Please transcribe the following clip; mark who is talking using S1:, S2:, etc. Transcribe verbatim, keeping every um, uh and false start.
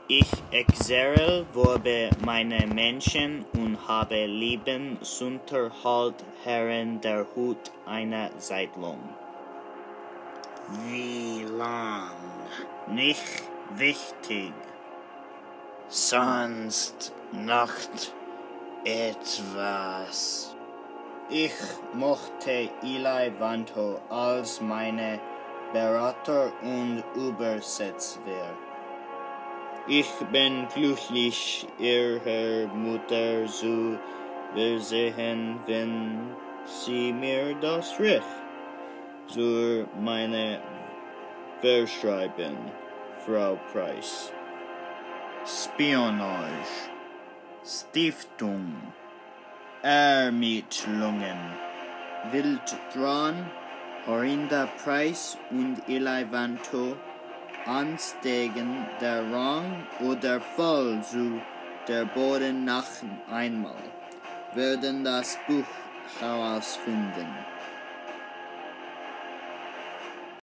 S1: Ich exerle worbe meine Menschen und habe Lebensunterhalt Herren der Hut einer Siedlung.
S2: Wie lang?
S1: Nicht wichtig.
S2: Sonst noch etwas.
S1: Ich mochte Eli Vanto als meine Berater und Übersetzer. Ich bin glücklich, Ihre Mutter zu versehen, wenn Sie mir das Recht zur meine verschreiben, Frau Price. Spionage, Stiftung, Ermittlungen, Wild Thrawn, Horinda Price und Eli Vanto ansteigen der Rang oder Fall zu der Boden nach einmal, werden das Buch herausfinden.